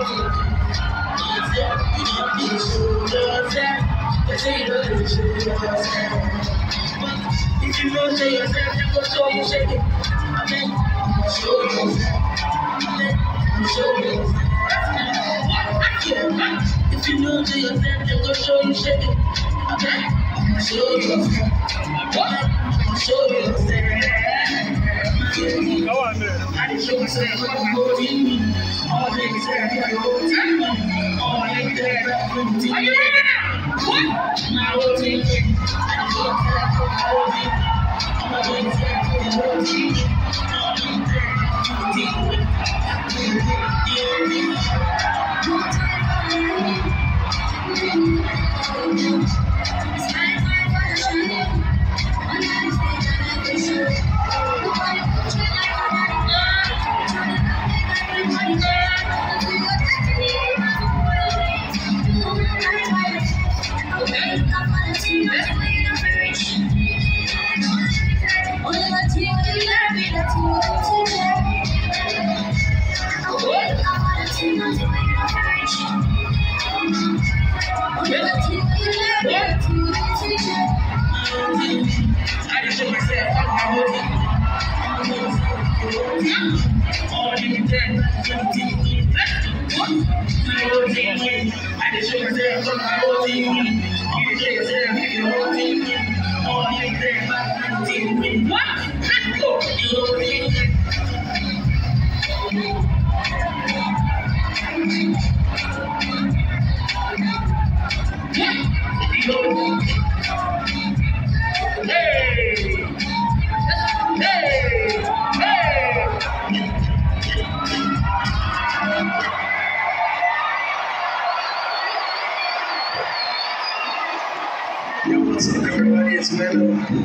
If you know to yourself, I'm gonna show you shake it. I'm show you. Show you. If you know to yourself, I'm gonna show you shake it. I'm show you. Show you. Go on, man. I didn't show myself what I'm holding. All niggas have their whole team. All niggas have their whole team. Are you ready now? What? My whole team. I didn't show myself what I'm holding. All my niggas have their whole team. All niggas have their whole team. Yo, what's up, everybody? It's Melo.